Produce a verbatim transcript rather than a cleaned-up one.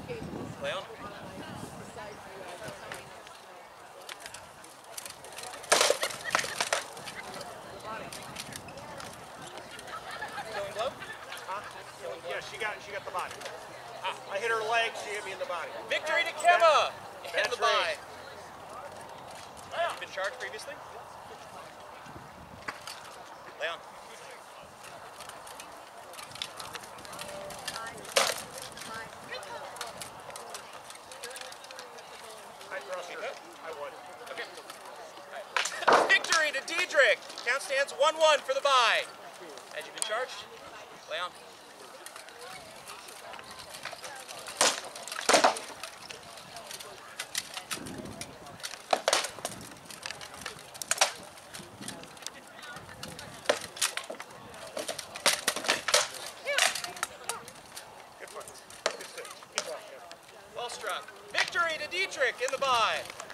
Leon. Killing blow? Huh? Yeah, she got she got the body. Ah, I hit her leg, she hit me in the body. Victory to Kemma! In That's the bye. right. Have you been charged previously? Leon. I thrust her. I won. Okay. Victory to Diedrich! Count stands one one for the bye. Had you been charged? Leon. Good fight. Good stick. Keep walking. Well struck. Victory to Diedrich in the bye.